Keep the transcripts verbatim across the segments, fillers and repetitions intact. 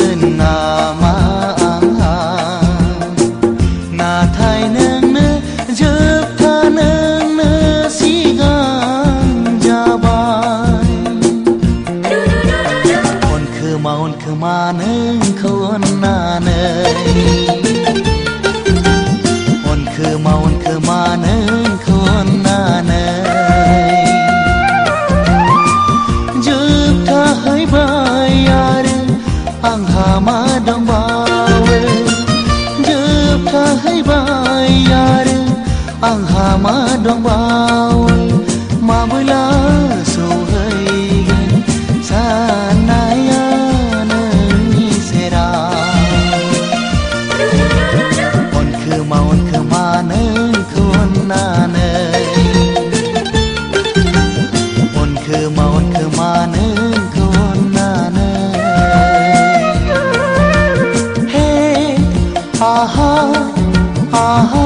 na ma ang ha na thai nang ne giúp tha nang ne si gang ja bai on khơ ma on khơ ma nang khon na nei on khơ ma on khơ ma nang khon na nei giúp tha hai bai yar ang ha ma dong bao giúp tha hai bai yar ang ha ma dong bao ma bui la so hai sa na ya nang sera on khơ ma on khơ ma nang khon na nei on khơ ma on khơ ma nang khon na nei hey aha aha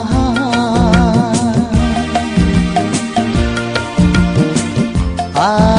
ah